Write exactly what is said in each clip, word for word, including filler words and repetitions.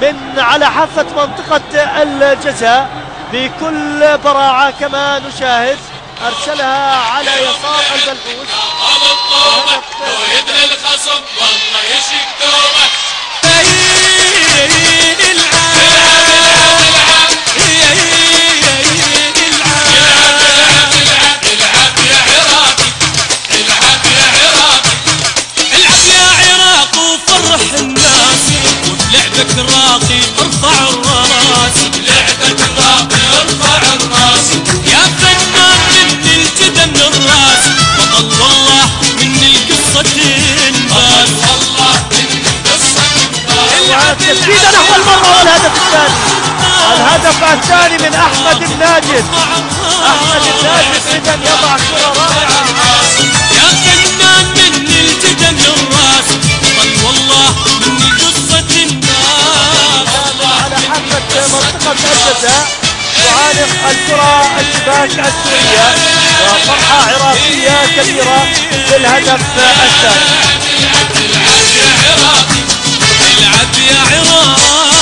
من على حافة منطقة الجزاء بكل براعة كما نشاهد، أرسلها على يسار البلحوث. ويدري الخصم والله يشك دوبه. لعبك راقي ارفع الراس، لعبك راقي ارفع الراس، يا فنان من الجدن الراس، بطل والله من القصة تنباس، والله من القصة تنباس. تسديدة نحو المرمى والهدف الثاني، الهدف الثاني من أحمد الناجد. أحمد الناجد إذا يضع كرة رائعة. يا فنان من الجدن الراس، بطل والله من القصة تنباس. على حافة منطقة الجزاء تعانق الكرة الشباك السورية، وفرحة عراقية كبيرة بالهدف الثاني. العب يا عراقي.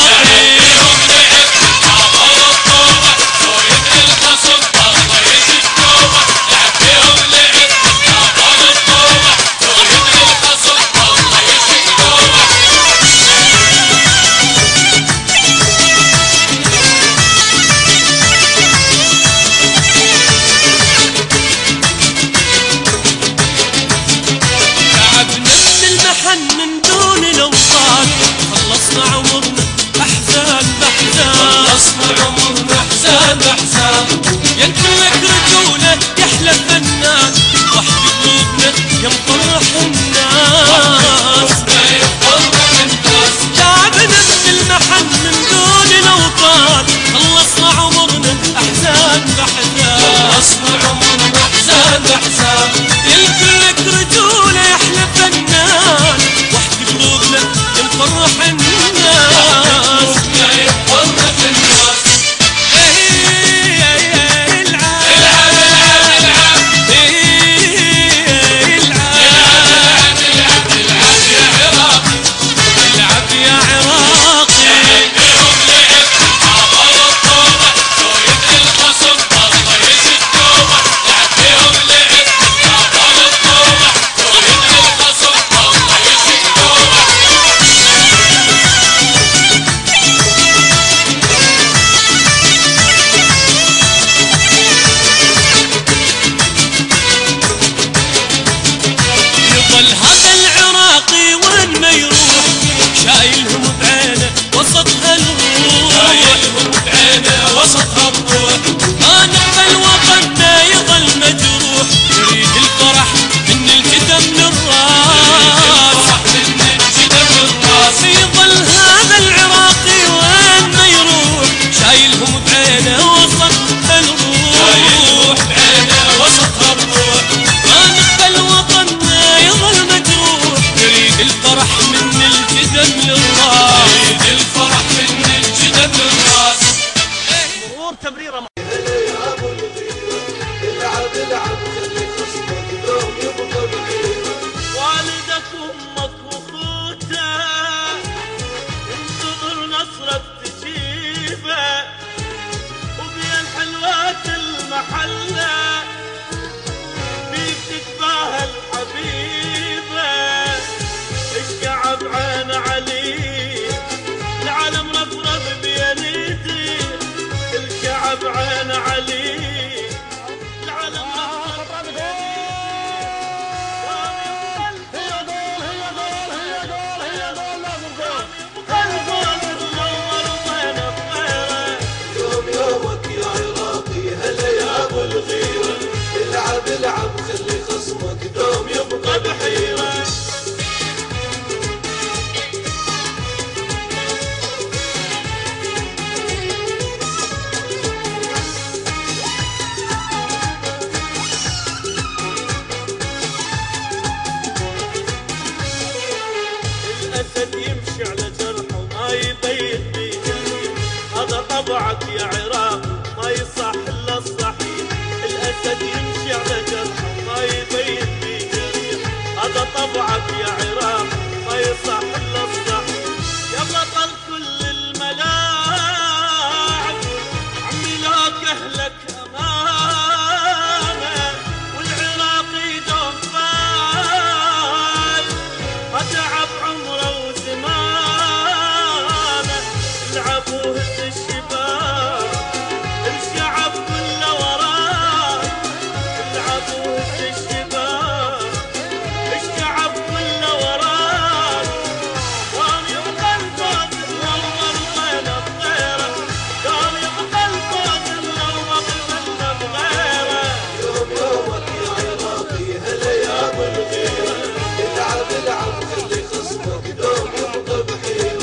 وهز الشباب الشعب كله وراك العب وهز الشباب الشعب كله وراك قام يبقى الفوز لو ما رضينا بغيره قام يبقى الفوز لو ما قبلنا بغيره يوم يومك يا عراقي هالايام الغيره العب العب خلي خصمك دوم يبقى بحيره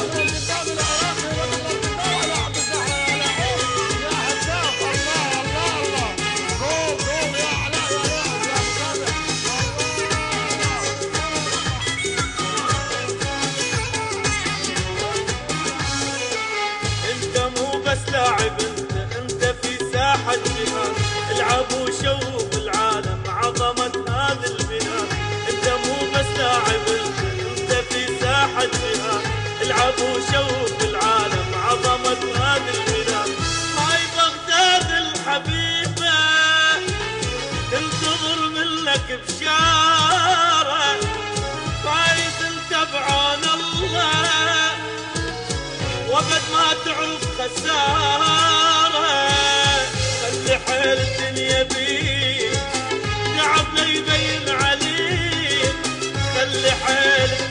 بس لاعب انت انت في ساحة جهاد العب وشوف العالم عظمة هذا البلاد انت مو بس لاعب انت انت في ساحة جهاد العب وشوف العالم عظمة هذا البلاد هاي بغداد الحبيبة تنتظر منك بشارة فايز انت بعون الله وقد ما تعرف خسارة خلي حيل الدنيا بيك تعب لا يبين عليك خلي حيل